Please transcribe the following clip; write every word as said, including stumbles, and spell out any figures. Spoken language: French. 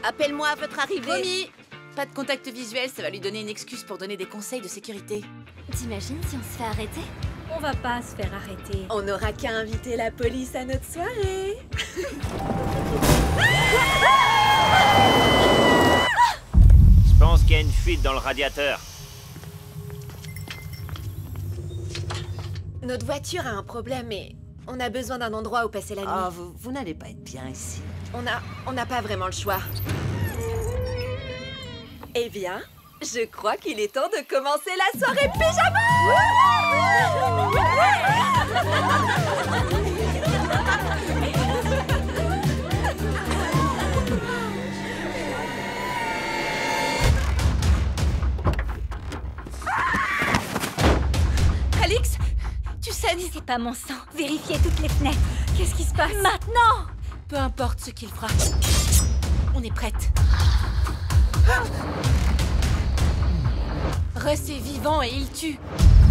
Appelle-moi à votre arrivée. Promis. Pas de contact visuel, ça va lui donner une excuse pour donner des conseils de sécurité. T'imagines si on se fait arrêter? On va pas se faire arrêter. On n'aura qu'à inviter la police à notre soirée. Je pense qu'il y a une fuite dans le radiateur. Notre voiture a un problème et on a besoin d'un endroit où passer la nuit. Oh, vous, vous n'allez pas être bien ici. On a, on n'a pas vraiment le choix. Eh bien, je crois qu'il est temps de commencer la soirée pyjama. Alix, tu saignes. C'est pas mon sang. Vérifiez toutes les fenêtres. Qu'est-ce qui se passe? Maintenant! Peu importe ce qu'il fera. On est prête. Russ est vivant et il tue.